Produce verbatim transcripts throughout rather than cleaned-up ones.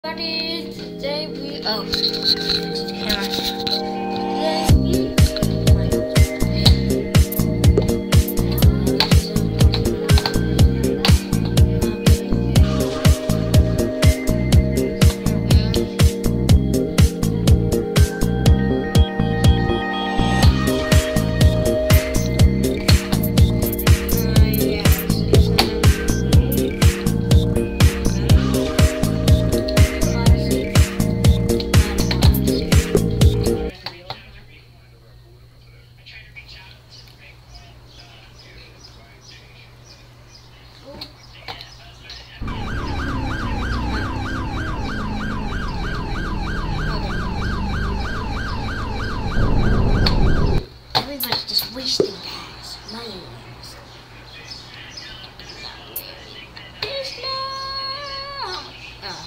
Everybody, today we oh camera. Everybody's just wasting gas. Money. Oh,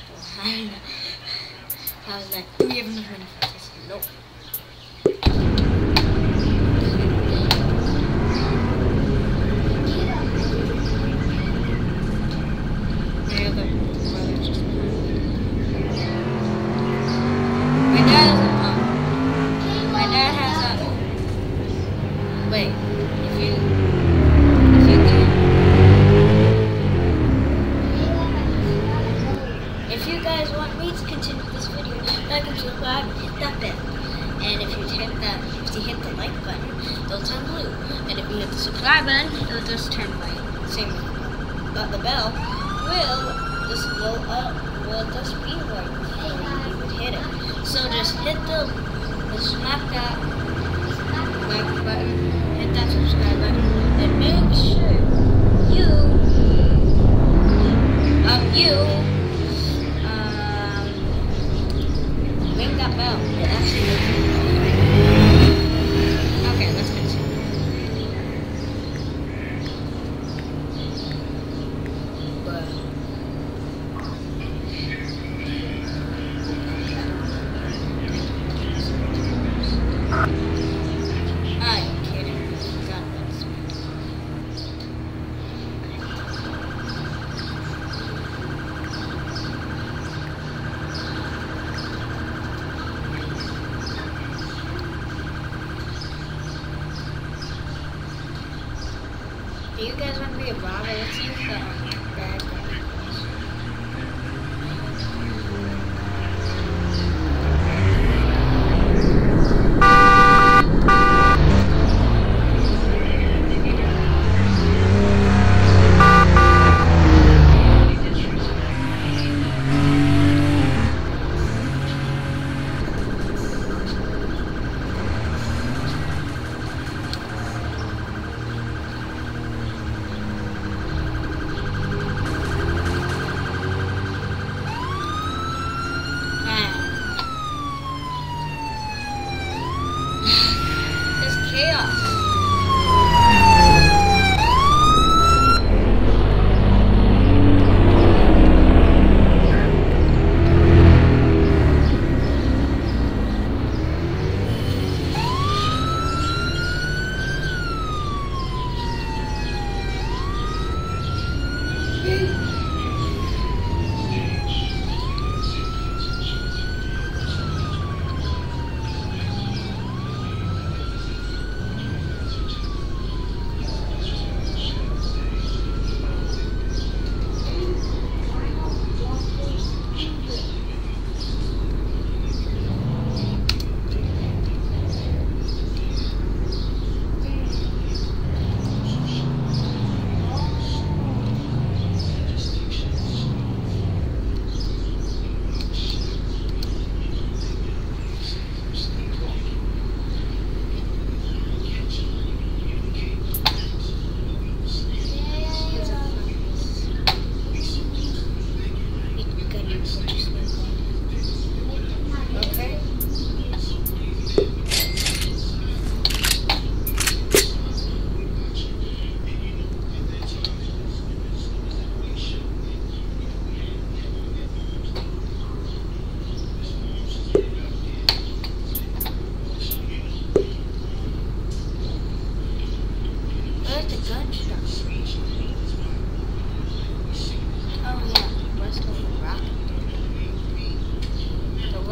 I was like, do we have enough money for this? Nope. Wait, if you, if you go, if you guys want me to continue this video, like and subscribe, hit that bell. And if you hit that, if you hit the like button, it'll turn blue. And if you hit the subscribe button, it'll just turn white. Same, but the bell will just blow up, will just be white when you would hit it. So just hit the, just smack that like button. Hit that subscribe button and make sure you um you um ring that bell. It actually makes it. Okay, let's continue. But do you guys want to be a robber? Let's see if the um, bad guy.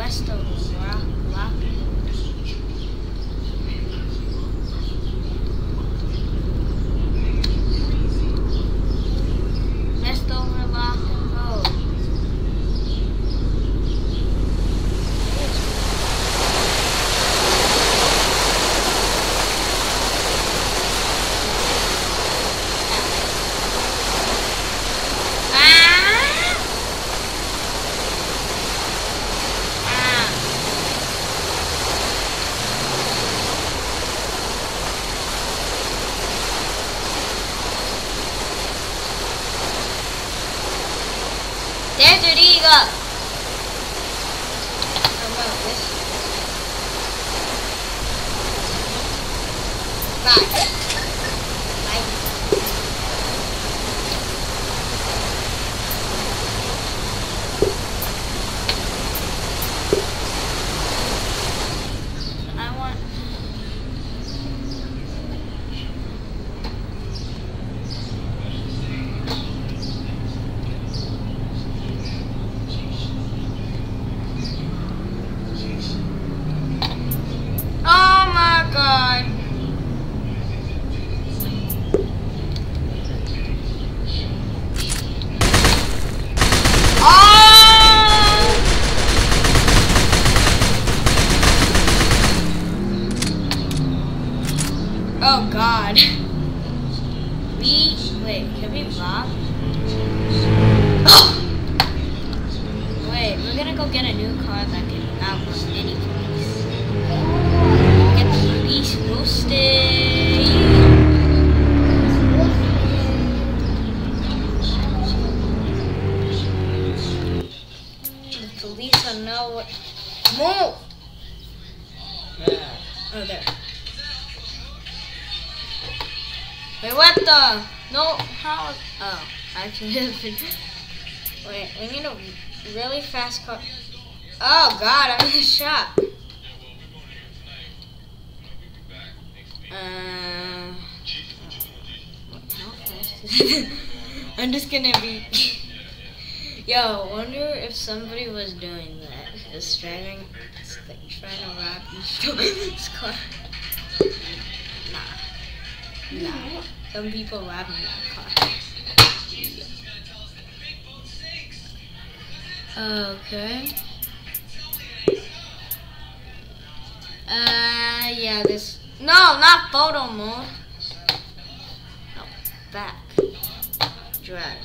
Resto rock, lock. Resto lock and roll. Desert Eagle! How about this? Bye. Bye. I want... Oh my god. Oh! Oh god. We wait, can we rob? Oh! Wait, we're gonna go get a new car that can outrun any police. Get the police roasted. The police will know what. Move! Oh, there. Wait, what the? No, how? Oh, actually, wait, we need a really fast car. Oh god, I'm in the shop. Uh, how fast is it? I'm just gonna be. Yo, wonder if somebody was doing that. Just driving, just like trying to rob each other's car. Nah. Nah. Some people robbing that car. Okay. Uh, yeah, this. No, not photo mode. No, back. Drag.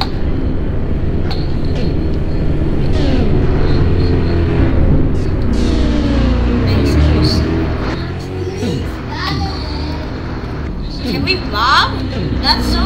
Can we rob? That's so.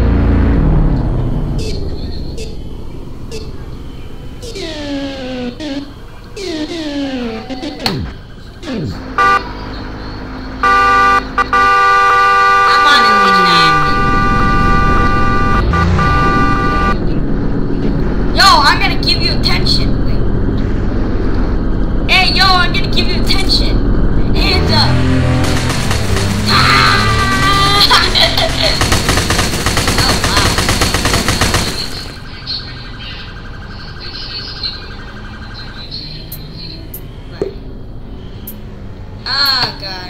Ah, God.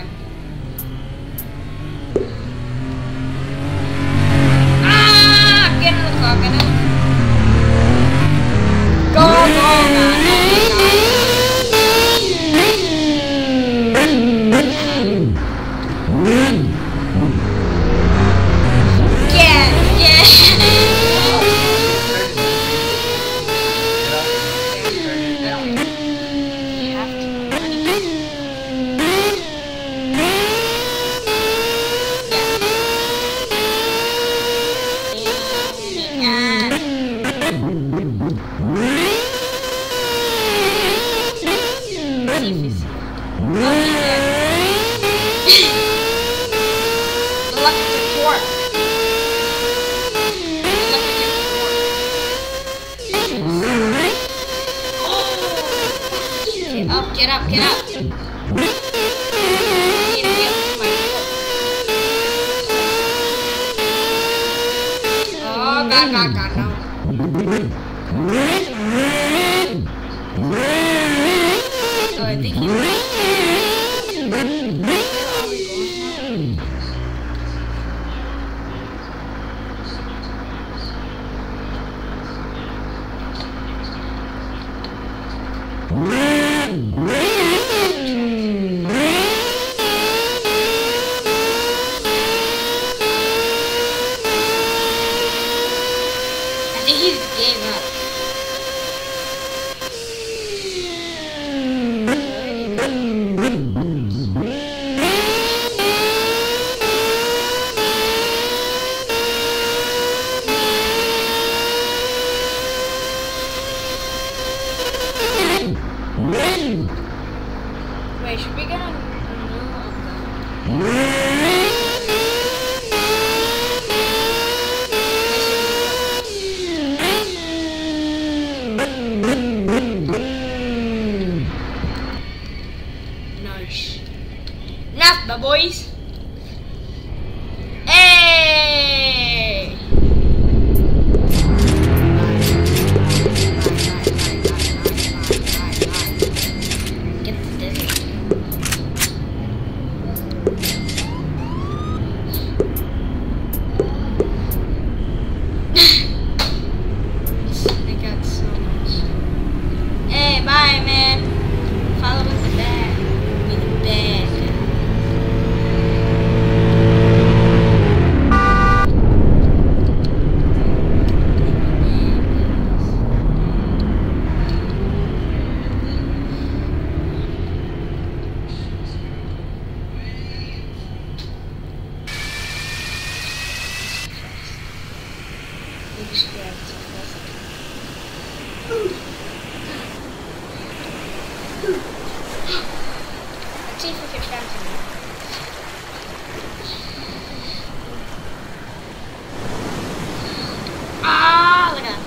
Ah, get in the car, get in the car. Go, go, Yeah, yeah. Get up, get up. Oh, God, God, God, no. I think he's... I think he's gave up. Wait, should we get a new Nice. Enough, my boys. Hey! Get the desert. They got so much. Hey, bye, man. Follow with the bag. With the bag. We just grabbed some fast. Let's see if we can find something. Ah, look at that.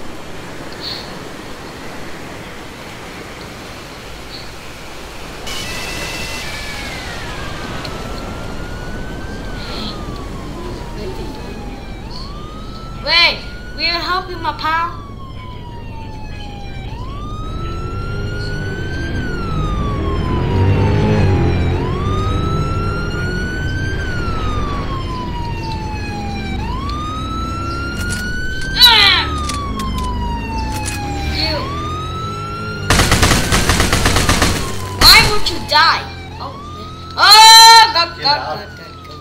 Wait, we will help you, my pal. You die. Oh, yeah. Oh, God, God, God, God, God.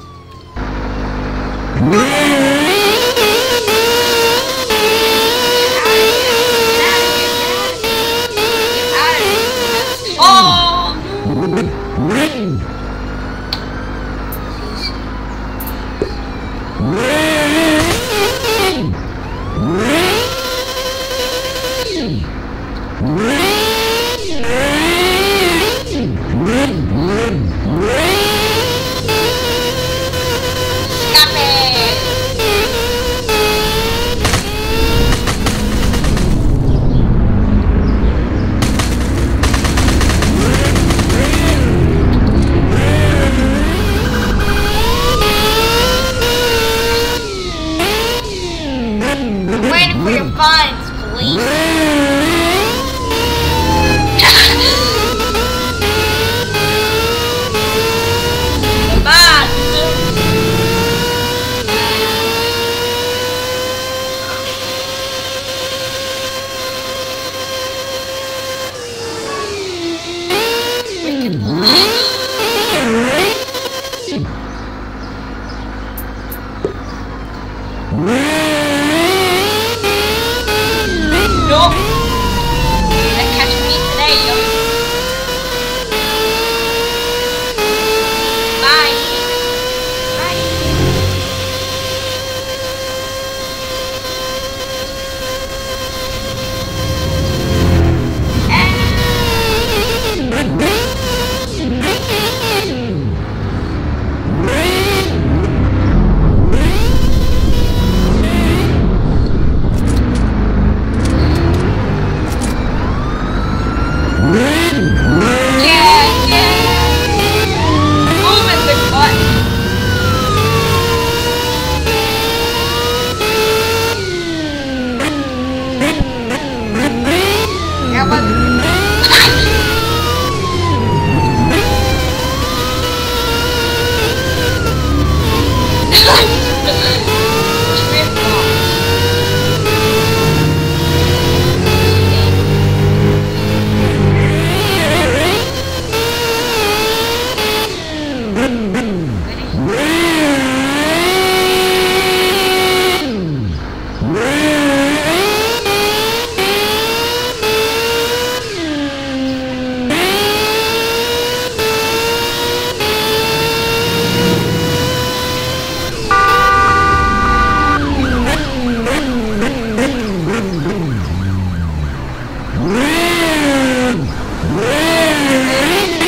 Oh, waiting for your vines, please.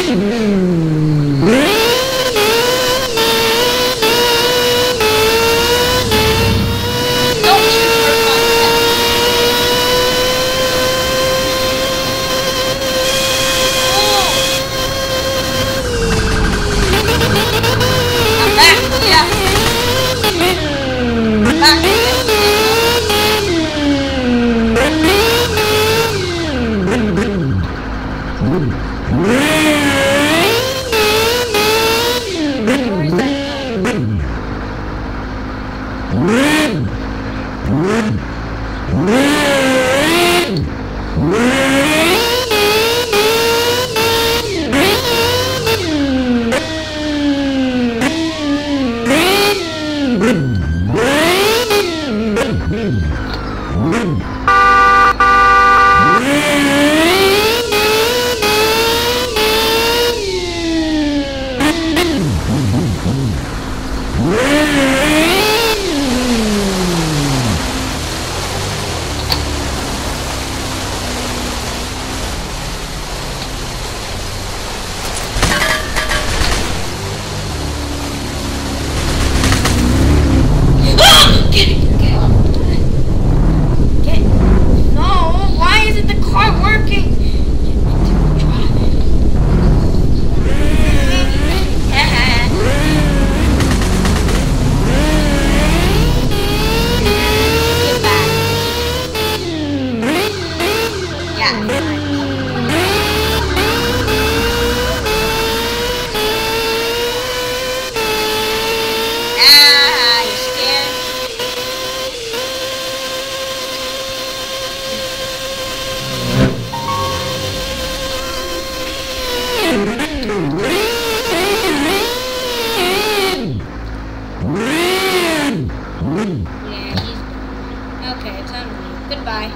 Goodbye.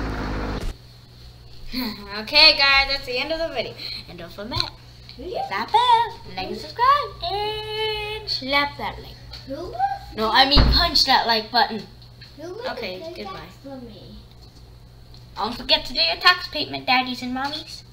Okay, guys, that's the end of the video. And don't forget, slap that, like and subscribe, and slap that like. No, I mean punch that like button. Okay, goodbye. Don't forget to do your tax payment, daddies and mommies.